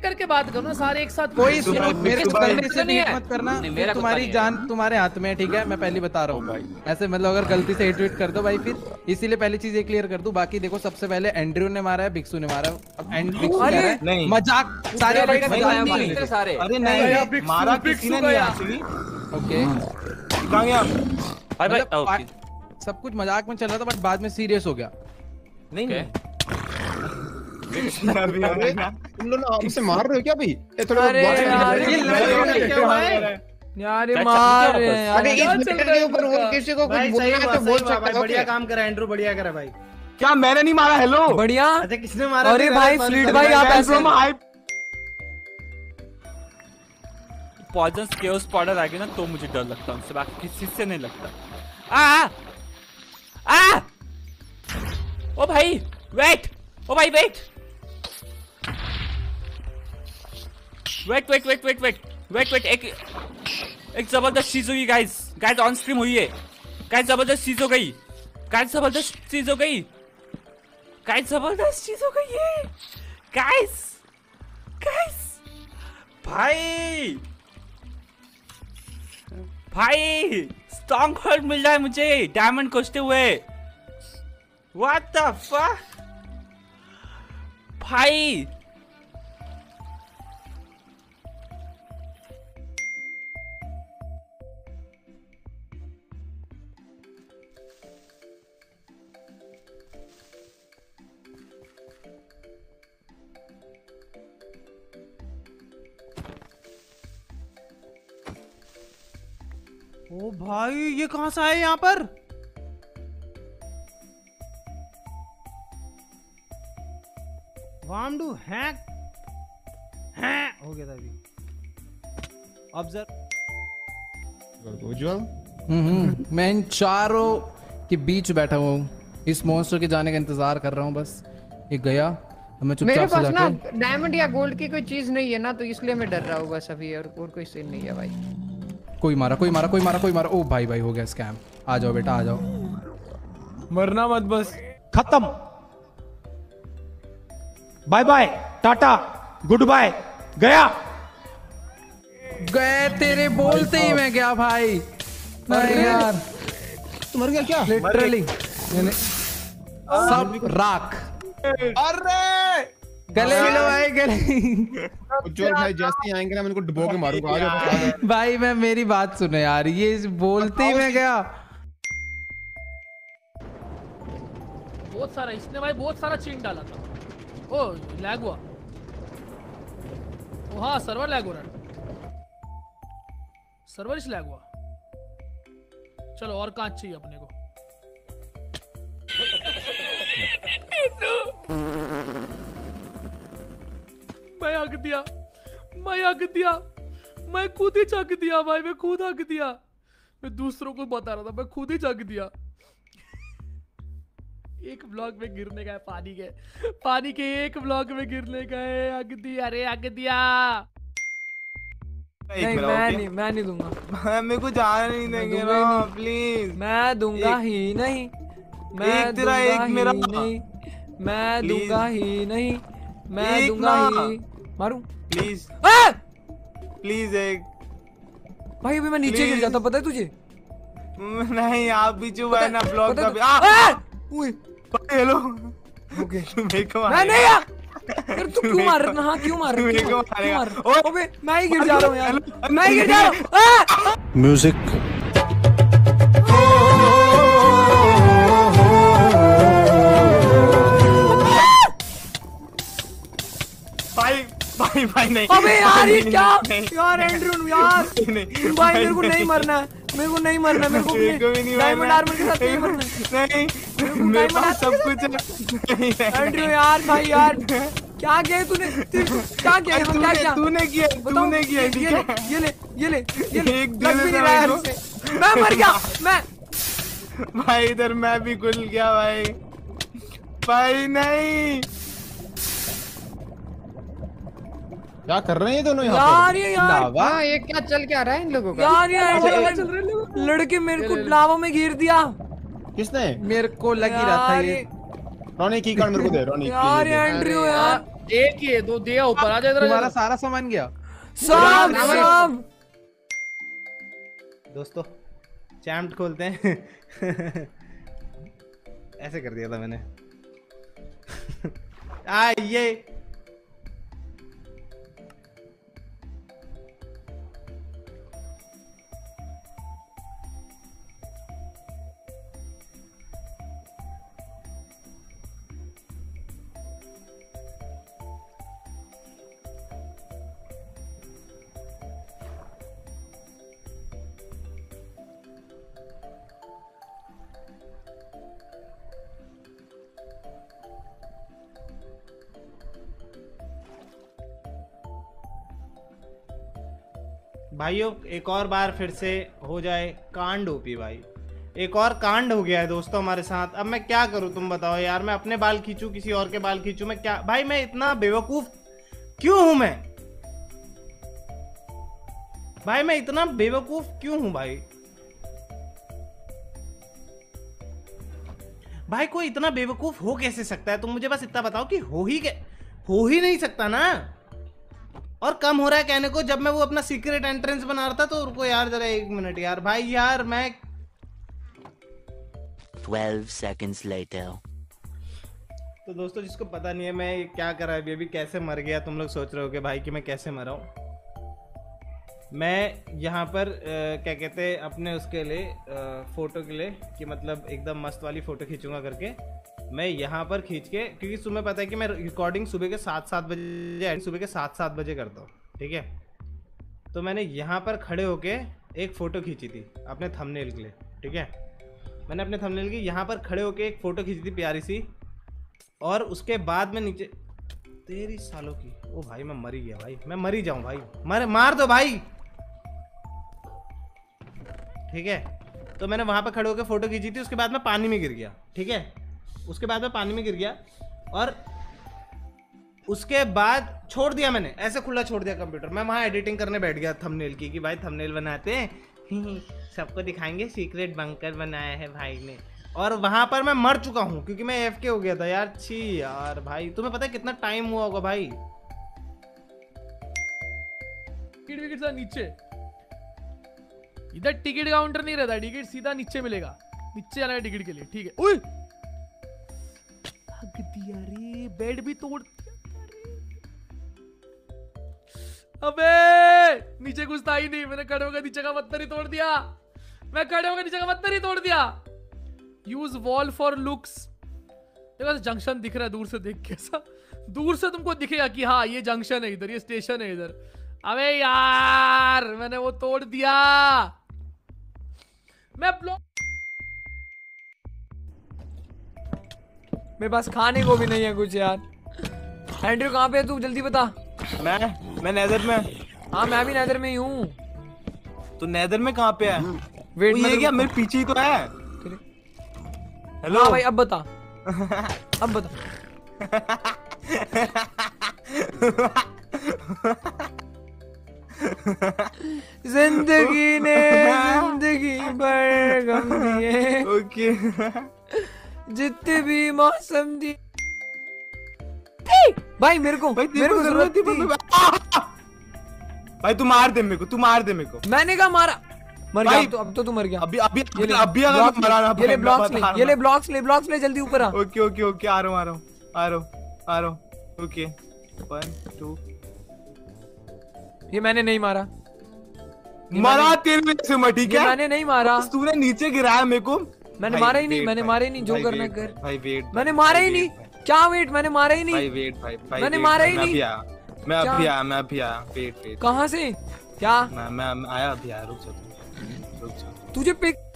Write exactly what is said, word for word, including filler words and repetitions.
करके बात करो ना सारे एक साथ। कोई सुनो, मेरे को गलती से नहीं ट्वीट है। मत करना, नहीं, फिर मेरा तुम्हारी कुत्ता नहीं जान तुम्हारे हाथ में है, ठीक है? मैं पहले बता रहा हूँ भाई, ऐसे मतलब अगर गलती से ट्वीट कर दो भाई, फिर इसीलिए पहली चीज ये क्लियर कर दूं। बाकी देखो, सबसे पहले एंड्रयू ने मारा है, भिक्षु ने मारा है। अब एंड भिक्षु कह रहा है नहीं। मजाक, सारे मेरा मजाक मजाक नहीं नहीं है। थे सारे। अरे नहीं, मारा किसी ने नहीं एक्चुअली। ओके, कहाँ गया? भाई भाई मतलब ओके आ- सब कुछ मजाक में चल रहा था, बट बाद में सीरियस हो गया। नहीं नहीं। अरे तुम लोग ना हमसे मार रहे हो क्या भाई? ये थोड़ा अरे बात यार, करने ये दो। लड़के क्या हुआ है? यार ये क्या मार चल रहे रहा हैं अरे यार। इस मैटर के ऊपर और किसी को कुछ बोलना है तो बोल सकते हो। बढ़िया काम करा एंड्रू, बढ़िया करा भाई। क्या मैंने नहीं मारा? हेलो बढ़िया। अच्छा किसने मारा? अरे भाई फ्लीट भाई आप ऐसे पॉइजन केओस पाउडर आ गया ना तो मुझे डर लगता है उनसे, बाकी किसी से नहीं लगता। आ आ ओ भाई वेट, ओ भाई wait wait wait wait wait wait wait wait एक एक जबरदस्त चीज हुई गाइस, गाइस ऑन स्ट्रीम हुई है गाइस, जबरदस्त चीज हो गई गाइस, जबरदस्त चीज हो गई गाइस, जबरदस्त चीज हो गई है गाइस, गाइस भाई भाई स्ट्रॉन्ग होल्ड मिल रहा है मुझे डायमंड खोजते हुए। व्हाट द फक भाई, ओ भाई ये कहां से आए यहाँ पर? वामडू हैक है हो गया था अभी। ऑब्जर्व उज्जवल, हम्म, मैं इन चारों के बीच बैठा हुआ हूँ, इस मॉन्स्टर के जाने का इंतजार कर रहा हूँ बस। ये गया, मैं मेरे चुपचाप से पास ना जाके डायमंड या गोल्ड की कोई चीज नहीं है ना, तो इसलिए मैं डर रहा हूँ बस अभी, और, और कोई सीन नहीं है भाई। कोई मारा, कोई मारा, कोई मारा, कोई मारा। ओ भाई भाई हो गया स्कैम। आ जाओ बेटा, आ जाओ। मरना मत बस। खत्म, bye bye, tata, goodbye, गया। गए तेरे बोलते ही मैं गया भाई। नहीं यार, तू मर गया क्या? लिटरली सब राख। अरे गले मिलो भाई, गले। उज्जवल भाई जैसे ही आएंगे ना मैं इनको डुबो के मारूंगा। आ जाओ भाई मैं मेरी बात सुनो यार, ये बोलते ही मैं गया। बहुत सारा इसने भाई बहुत सारा चेन डाला था। ओ लैग हुआ। ओ हाँ सर्वर लैग हो रहा है, सर्वर इस लैग हुआ। चलो और कांच चाहिए अपने को। मैं हक दिया, मैं हक दिया, मैं खुद ही चक दिया भाई, मैं खुद हक दिया। मैं दूसरों को बता रहा था, मैं खुद ही चक दिया। एक ब्लॉक में गिरने का है, पानी के पानी के एक ब्लॉक में गिरने का है। हक दिया रे, हक दिया। नहीं मैं नहीं, मैं नहीं दूंगा। मेरे को जाने नहीं देंगे ना प्लीज। मैं दूंगा ही नहीं, मैं एक तेरा दूंगा एक ही मेरा। नहीं, मैं Please। दूंगा ही नहीं, मैं एक दूंगा ना। ही। मारूं प्लीज आ! प्लीज एक। भाई अभी मैं नीचे गिर Please। जाता, पता है तुझे? नहीं आप भी चुप है ना, ब्लॉक पता का है भी। तु- आ! आ! उए, हेलो ओके। मेरे को मैं मारेगा। नहीं यार, यार तू क्यों मार रहा है? हाँ क्यों मार रहा है? मेरे क्यों को मार- क्यों मार मारेगा। रहा है? अबे मैं ही गिर जा रहा हूँ यार, मैं ही गिर जा रहा हूँ। आ! म्यूजिक भाई भाई भाई नहीं। अबे यार ये क्या नहीं, यार एंड्रू यार, नहीं भाई मेरे को नहीं मरना है, मेरे को नहीं मरना, मेरे को मेरे को भी नहीं डायमंड मरना। आर्मर के साथ नहीं मरना है। नहीं मेरे पास सब कुछ है। नहीं, नहीं, एंड्रू यार भाई यार क्या किया है तूने? तू- क्या किया है? अरे क्या तूने किया? तूने किया बताओ, तूने किया ये ठीक ले, है। ये ले, ये ले, ये ले, एक लग भी दे नहीं दे रहा है मेरे हमसे। मैं मर गया, मैं भाई इधर मैं भी खुल गया भाई। भाई नहीं क्या कर रहे हैं ये दोनों यहाँ यार पर? ये यार लावा? हाँ ये क्या चल क्या रहा है इन लोगों का? यार ये एंड्रू लड़के मेरे को लावा में गिर दिया किसने? मेरे को लग ही रहा था यार ये। ये रोनी की कार्ड मेरे को दे। रोनी यार की ये दे। एंड्रू अरे यार एक ही है, दो दिया ऊपर आ जाए इधर। तुम्हारा सारा सामान गया। सब सब दोस्तों चैम्प खोलते हैं। ऐसे कर दिया था मैंने। आ ये भाइयों एक और बार फिर से हो जाए कांड ओपी भाई। एक और कांड हो गया है दोस्तों हमारे साथ। अब मैं क्या करूं तुम बताओ यार। मैं अपने बाल खींचूं किसी और के बाल खींचूं, मैं क्या भाई। मैं इतना बेवकूफ क्यों हूं मैं भाई। मैं इतना बेवकूफ क्यों हूं भाई। भाई कोई इतना बेवकूफ हो कैसे सकता है। तुम मुझे बस इतना बताओ कि हो ही के हो ही नहीं सकता ना। और कम हो रहा है कहने को जब मैं वो अपना सीक्रेट एंट्रेंस बना रहा था। तो रुको यार जरा एक मिनट यार। भाई यार मैं twelve seconds later. तो दोस्तों जिसको पता नहीं है मैं क्या कर रहा है अभी अभी कैसे मर गया। तुम लोग सोच रहे हो कि भाई कि मैं कैसे मरा हूँ। मैं यहाँ पर आ, क्या कहते हैं अपने उसके लिए आ, फोटो के लिए कि मतलब एकदम मस्त वाली फोटो खींचूंगा करके मैं यहाँ पर खींच के, क्योंकि तुम्हें पता है कि मैं रिकॉर्डिंग सुबह के सात सात बजे सुबह के सात सात बजे करता हूँ, ठीक है। तो मैंने यहाँ पर खड़े होके एक फ़ोटो खींची थी अपने थंबनेल के लिए, ठीक है। मैंने अपने थंबनेल की यहाँ पर खड़े होके एक फ़ोटो खींची थी प्यारी सी। और उसके बाद में नीचे तेरी सालों की, ओ भाई मैं मरी गया भाई। मैं मरी जाऊँ भाई, मर मार दो भाई, ठीक है। तो मैंने वहाँ पर खड़े होकर फ़ोटो खींची थी। उसके बाद मैं पानी में गिर गया, ठीक है। उसके बाद मैं पानी में गिर गया और उसके बाद छोड़ दिया मैंने, ऐसे खुला छोड़ दिया कंप्यूटर। मैं वहाँ एडिटिंग करने बैठ गया थंबनेल की कि भाई थंबनेल बनाते हैं सबको दिखाएंगे सीक्रेट बंकर बनाया है भाई ने। और वहाँ पर मैं मर चुका हूँ क्योंकि मैं एफके हो गया था यार। छी यार भाई, तुम्हें पता है कितना टाइम हुआ होगा भाई। टिकट विकेट सा नीचे, इधर टिकट काउंटर नहीं रहता, टिकट सीधा नीचे मिलेगा। नीचे जाना है टिकट के लिए, ठीक है। उई हक दिया रे, बेड भी तोड़ दिया। अबे नीचे कुछ था ही नहीं, मैंने खड़े होकर नीचे का पत्थर ही तोड़ दिया। मैं खड़े होकर नीचे का पत्थर ही तोड़ दिया। Use wall for looks. देखो जंक्शन दिख रहा है दूर से, देख कैसा दूर से तुमको दिखेगा कि हाँ ये जंक्शन है इधर, ये स्टेशन है इधर। अबे यार मैंने वो तोड़ दिया। मैं ब्लॉक, मेरे पास खाने को भी नहीं है कुछ यार। एंड्रयू कहाँ पे है तू, जल्दी बता। मैं मैं नेदर में। हाँ मैं भी नेदर में ही हूँ। तो नेदर में कहाँ पे है? वेट, ये क्या मेरे पीछे ही तो है। हेलो हाँ भाई अब बता, अब बता। जिंदगी ने जिंदगी भर गम दिए, ओके जितने भी मौसम दी। भाई मेरे को भाई मेरे को जरूरत थी। भाई तू मार दे मेरे को, तू मार दे मेरे को। मैंने कहा मारा, मर गया तो अब तो तू मर गया। अभी अभी अभी अगर मरा ना, ये ले ब्लॉक्स ले, ये ले ब्लॉक्स ले, ब्लॉक्स ले जल्दी ऊपर आ। ओके ओके ओके आ रहा हूँ आ रहा हूँ आ रहा हूँ आ रहा हूँ ओके वन टू। ये मैंने नहीं मारा, मरा तेरे में से मैं, ठीक ये है। मैंने नहीं मारा। तूने नीचे गिराया मेरे को। मैंने मारा ही नहीं, मैंने मारा ही नहीं। जो करना कर। भाई वेट, मैंने मारा ही नहीं। क्या वेट, मैंने मारा ही नहीं। भाई वेट भाई भाई मैंने मारा ही नहीं। मैं अभी आया, मैं अभी आया। वेट वेट कहाँ से क्या? मैं मैं आया अभी आया। रुक जा रुक जा। तुझे पिक